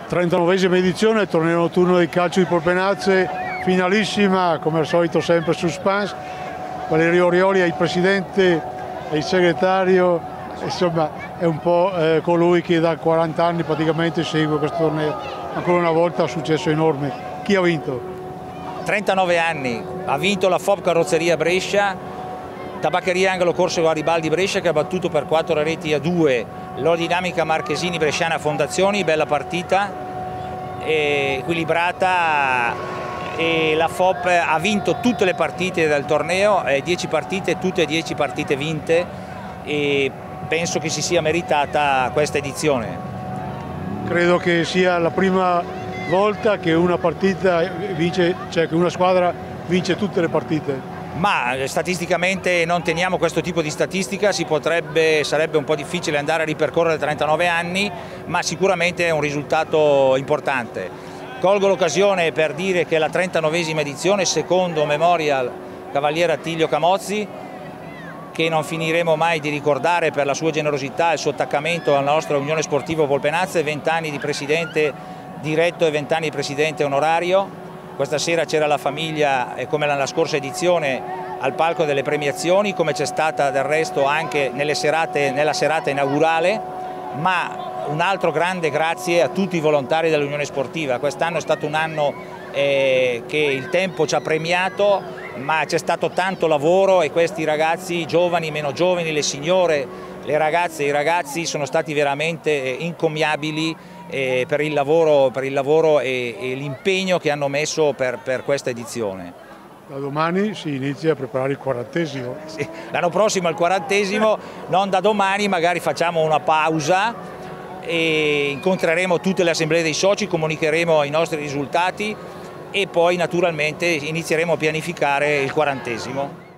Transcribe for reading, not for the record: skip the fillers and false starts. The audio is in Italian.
39esima edizione del torneo notturno di calcio di Polpenazze, finalissima come al solito sempre suspense. Valerio Orioli è il presidente e il segretario, insomma è un po' colui che da 40 anni praticamente segue questo torneo. Ancora una volta un successo enorme. Chi ha vinto? 39 anni, ha vinto la FOP Carrozzeria Brescia, Tabaccheria Angelo Corso Garibaldi Brescia che ha battuto per 4-2 l'Orodinamica Marchesini Bresciana Fondazioni, bella partita, equilibrata, e la FOP ha vinto tutte le partite del torneo, 10 partite, tutte e 10 partite vinte, e penso che si sia meritata questa edizione. Credo che sia la prima volta che una partita vince, cioè che una squadra vince tutte le partite. Ma statisticamente non teniamo questo tipo di statistica, sarebbe un po' difficile andare a ripercorrere 39 anni, ma sicuramente è un risultato importante. Colgo l'occasione per dire che la 39esima edizione, secondo Memorial Cavaliere Attilio Camozzi, che non finiremo mai di ricordare per la sua generosità e il suo attaccamento alla nostra Unione Sportiva Polpenazze, 20 anni di presidente diretto e 20 anni di presidente onorario. Questa sera c'era la famiglia, come nella scorsa edizione, al palco delle premiazioni, come c'è stata del resto anche nella serata inaugurale, ma un altro grande grazie a tutti i volontari dell'Unione Sportiva. Quest'anno è stato un anno che il tempo ci ha premiato, ma c'è stato tanto lavoro e questi ragazzi, giovani, meno giovani, le signore, le ragazze e i ragazzi sono stati veramente incommiabili per il lavoro e l'impegno che hanno messo per questa edizione. Da domani si inizia a preparare il 40esimo. Sì, l'anno prossimo è il 40esimo, non da domani, magari facciamo una pausa e incontreremo tutte le assemblee dei soci, comunicheremo i nostri risultati e poi naturalmente inizieremo a pianificare il 40esimo.